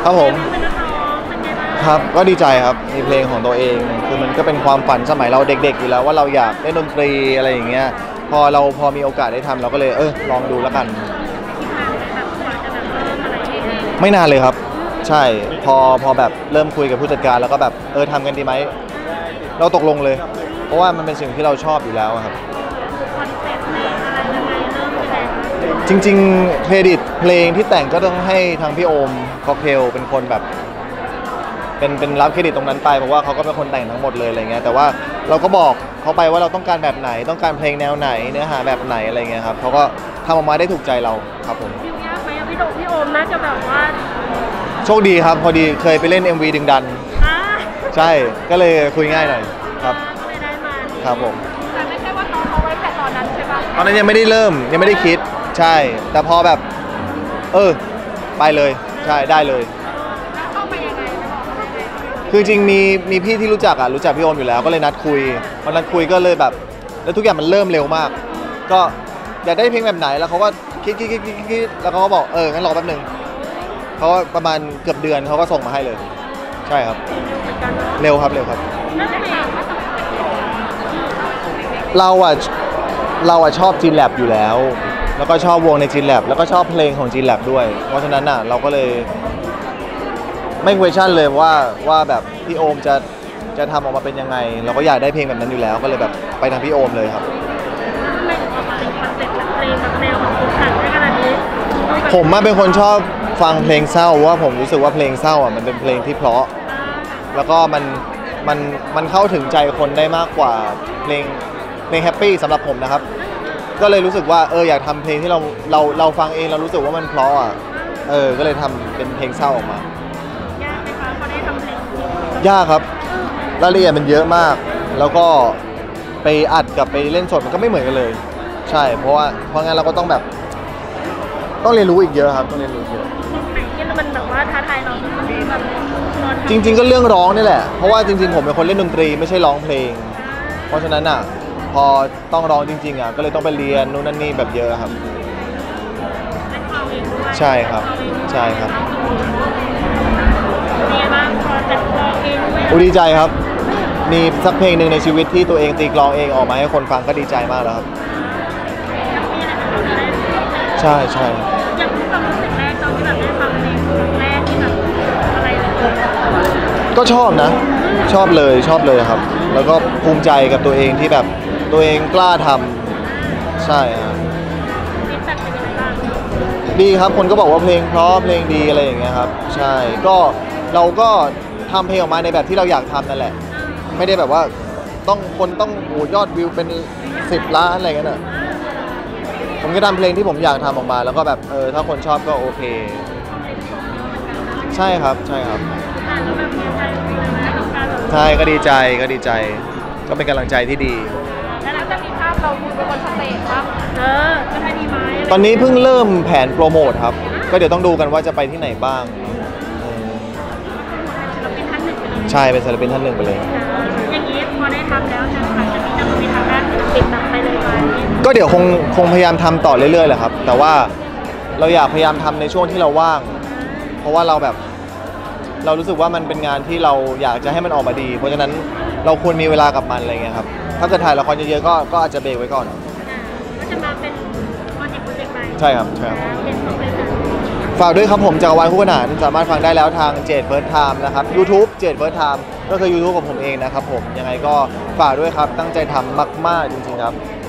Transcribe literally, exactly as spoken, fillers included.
ครับผมครับก็ดีใจครับมีเพลงของตัวเองคือมันก็เป็นความฝันสมัยเราเด็กๆอยู่แล้วว่าเราอยากเล่นดนตรีอะไรอย่างเงี้ยพอเราพอมีโอกาสได้ทำเราก็เลยเออลองดูแล้วกันไม่นานเลยครับใช่พอพอแบบเริ่มคุยกับผู้จัดการแล้วก็แบบเออทำกันดีไหมเราตกลงเลยเพราะว่ามันเป็นสิ่งที่เราชอบอยู่แล้วครับจริงๆเครดิตเพลงที่แต่งก็ต้องให้ทางพี่โอมค็อกเทลเป็นคนแบบเป็นเป็นรับเครดิตตรงนั้นไปเพราะว่าเขาก็เป็นคนแต่งทั้งหมดเลยอะไรเงี้ยแต่ว่าเราก็บอกเขาไปว่าเราต้องการแบบไหนต้องการเพลงแนวไหนเนื้อหาแบบไหนอะไรเงี้ยครับเขาก็ทำออกมาได้ถูกใจเราครับผมยากไหมพี่โดพี่โอมน่าจะแบบว่าโชคดีครับพอดีเคยไปเล่น เอ็ม วี ดึงดันใช่ก็เลยคุยง่ายหน่อยครับครับผมแต่ไม่ใช่ว่าน้องเขาไว้แต่ตอนนั้นใช่ปะตอนนั้นยังไม่ได้เริ่มยังไม่ได้คิดใช่แต่พอแบบเออไปเลยใช่ได้เลยเข้าไปยังไงคือจริงมีมีพี่ที่รู้จักอ่ะรู้จักพี่โอมอยู่แล้วก็เลยนัดคุยวันนั้นคุยก็เลยแบบแล้วทุกอย่างมันเริ่มเร็วมากก็อยากได้เพลงแบบไหนแล้วเขาก็คิดคิดคิดคิดคิดแล้วเขาก็บอกเอองั้นรอแป๊บนึงเขาประมาณเกือบเดือนเขาก็ส่งมาให้เลยใช่ครับเร็วครับเร็วครับเราอ่ะเราอ่ะชอบจีนแลบอยู่แล้วแล้วก็ชอบวงในจีนแลบแล้วก็ชอบเพลงของจีนแลบด้วยเพราะฉะนั้นอ่ะเราก็เลยไม่เวอร์ชั่นเลยว่าว่าแบบพี่โอมจะจะทำออกมาเป็นยังไงเราก็อยากได้เพลงแบบนั้นอยู่แล้วก็เลยแบบไปทางพี่โอมเลยครับผมมาเป็นคนชอบฟังเพลงเศร้าว่าผมรู้สึกว่าเพลงเศร้าอ่ะมันเป็นเพลงที่เพราะแล้วก็มันมันมันเข้าถึงใจคนได้มากกว่าเพลงเพลงแฮปปี้สำหรับผมนะครับก็เลยรู้สึกว่าเอออยากทำเพลงที่เราเราเราฟังเองเรารู้สึกว่ามันเพราะอ่ะเออก็เลยทำเป็นเพลงเศร้าออกมายากไหมคะพอได้ทำเพลงยากครับรายละเอียดมันเยอะมากแล้วก็ไปอัดกับไปเล่นสดมันก็ไม่เหมือนกันเลยใช่เพราะว่าเพราะงั้นเราก็ต้องแบบต้องเรียนรู้อีกเยอะครับต้องเรียนรู้เยอะไหนที่มันแบบว่าท้าทายเราแบบจริงๆก็เรื่องร้องนี่แหละเพราะว่าจริงๆผมเป็นคนเล่นดนตรีไม่ใช่ร้องเพลงเพราะฉะนั้นอ่ะพอต้องร้องจริงๆอ่ะก็เลยต้องไปเรียนนู่นนั่นนี่แบบเยอะครับใช่ครับใช่ครับดีมากพอจะร้องเองอุดีใจครับมีสักเพลงหนึ่งในชีวิตที่ตัวเองตีกลองเองออกมาให้คนฟังก็ดีใจมากแล้วครับใช่ใช่อย่างที่ความรู้สึกแรกตอนที่แบบได้ฟังเพลงแรกที่แบบอะไรเลยก็ชอบนะชอบเลยชอบเลยครับแล้วก็ภูมิใจกับตัวเองที่แบบตัวเองกล้าทำใช่ครับดีครับคนก็บอกว่าเพลงเพราะเพลงดีอะไรอย่างเงี้ยครับใช่ก็เราก็ทำเพลงออกมาในแบบที่เราอยากทำนั่นแหละไม่ได้แบบว่าต้องคนต้องโอ้ยอดวิวเป็นสิบล้านอะไรเงี้ยนะผมก็ทำเพลงที่ผมอยากทำออกมาแล้วก็แบบเออถ้าคนชอบก็โอเคใช่ครับใช่ครับใช่ก็ดีใจก็ดีใจก็เป็นกำลังใจที่ดีแล้วเราจะมีภาพเราคุยเป็นคนสเตจครับเออจะให้ดีไหมตอนนี้เพิ่งเริ่มแผนโปรโมทครับก็เดี๋ยวต้องดูกันว่าจะไปที่ไหนบ้างใช่เป็นศิลปินท่านหนึ่งไปเลยอย่างนี้พอได้ทำแล้วจะหลังจากนี้จะมีทางด้านศิลปินต่างไปเลยไหมก็เดี๋ยวคงคงพยายามทำต่อเรื่อยๆแหละครับแต่ว่าเราอยากพยายามทำในช่วงที่เราว่างเพราะว่าเราแบบเรารู้สึกว่ามันเป็นงานที่เราอยากจะให้มันออกมาดีเพราะฉะนั้นเราควรมีเวลากับมันอะไรเงี้ยครับถ้าเกิดถ่ายละครเยอะๆก็ก็อาจจะเบรกไว้ก่อนก็จะมาเป็นโปรเจกต์โปรเจกต์ใหม่ใช่ครับใช่ครับฝากด้วยครับผมจักรวาลคู่ขนานสามารถฟังได้แล้วทางเจดเฟิร์สไทม์นะครับ YouTube เจดเฟิร์สไทม์ก็คือ YouTube ของผมเองนะครับผมยังไงก็ฝากด้วยครับตั้งใจทำมากๆจริงๆครับ